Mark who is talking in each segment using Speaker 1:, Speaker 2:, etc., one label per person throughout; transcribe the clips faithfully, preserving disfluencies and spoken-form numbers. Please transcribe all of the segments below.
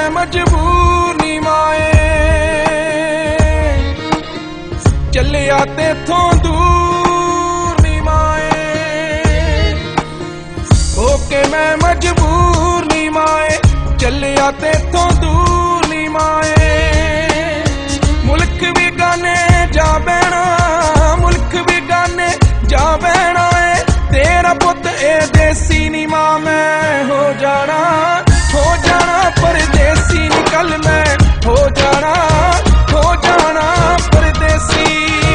Speaker 1: मैं मजबूर नी माए, चलिया तेथों दूर नी माए, होके मैं मजबूर नी माए, चलिया तेथों दूर नी माए। मुल्क भी गाने जा बैना, मुल्क भी गाने जा बैना है, तेरा पुत ए देसी नी मां मैं हो जाना, हो जाना परदेसी, निकल मैं हो जाना, हो जाना परदेसी।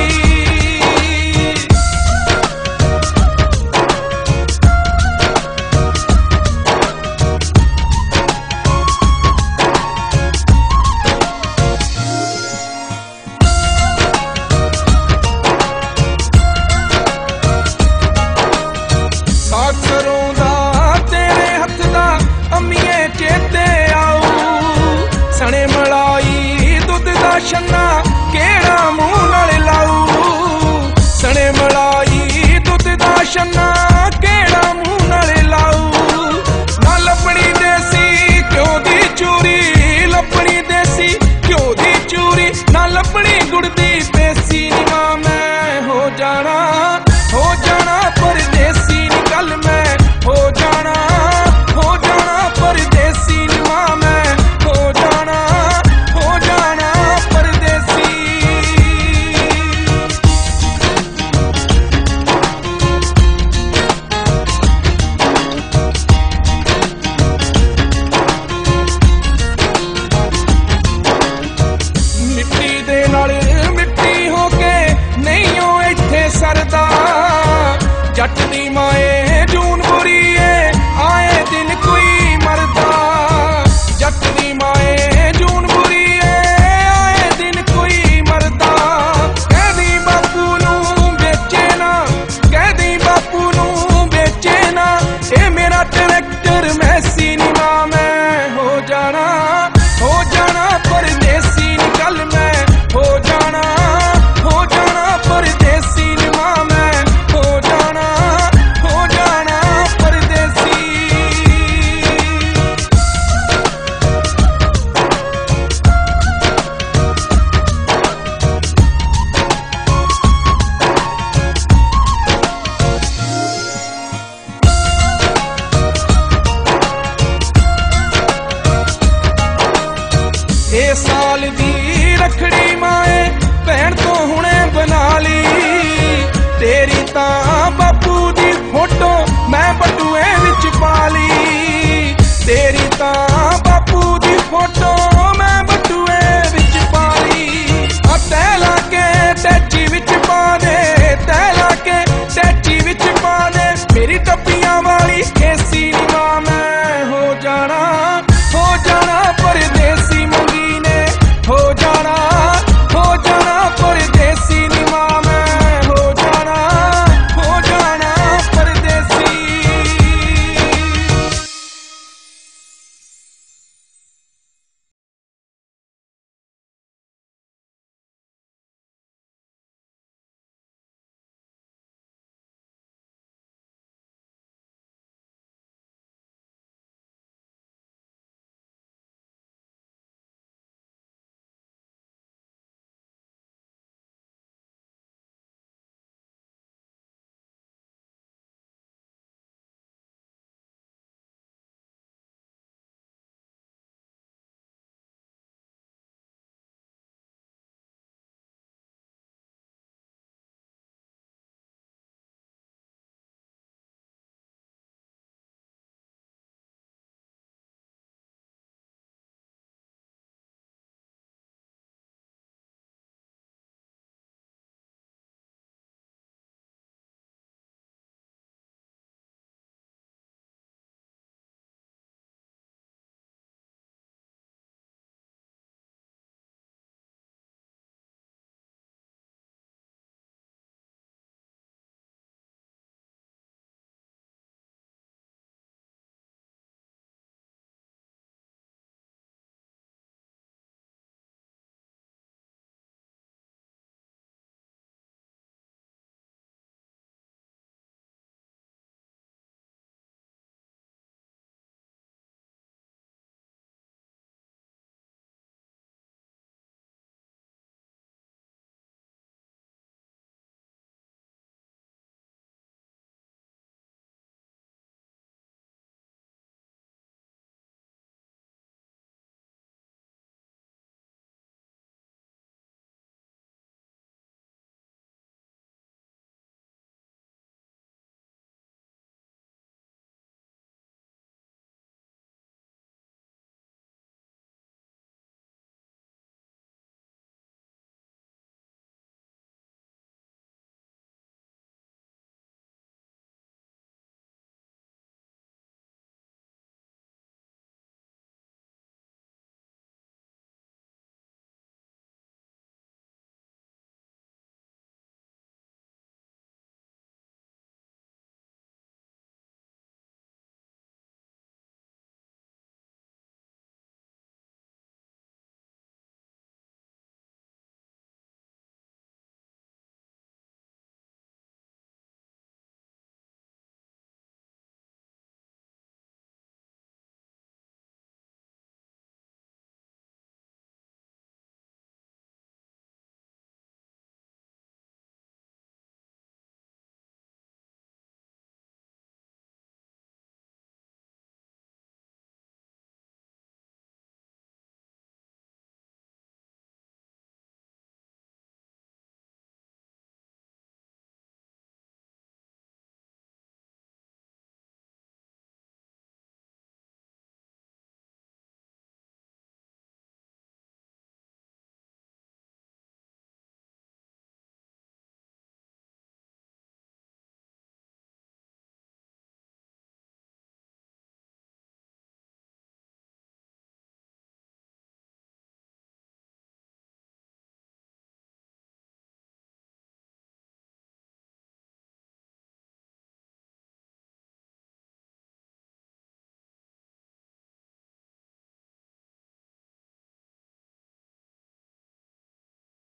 Speaker 1: सने मलाई दुध दा छन्ना केड़ा मूंह नाल लाऊ, सने मलाई दुध दा छन्ना केड़ा मूंह नाल लाऊ। ना लपनी देसी क्यों दी चूरी, लपनी देसी क्यों दी चूरी, ना लपनी गुड़ दी देसी, नी मां मैं हो जाना, हो जाना परदेसी, निकल मैं हो जाना, हो जाना परदेसी, नी मां मैं हो जाना, हो जाना परदेसी। मिट्टी दे नाल मिट्टी हो के नहीं हो इत्थे सरदा, जट दी माए जून बुरी है आए दिन कोई मरदा, जट दी माए जून बुरी है आए दिन कोई मरदा। कहदी बापू नूं बेचे ना, कहदी बापू नूं बेचे ना, ए मेरा ट्रैक्टर मैसी, नी मां मैं हो जाना, हो जाना परदेसी, निकल मैं हो जाना, हो जाना परदेसी, नी मां मैं हो जाना, हो जाना परदेसी। ए साल दी रखड़ी माए भैन तो हुणे बना ली, तेरी तां बापू दी फोटो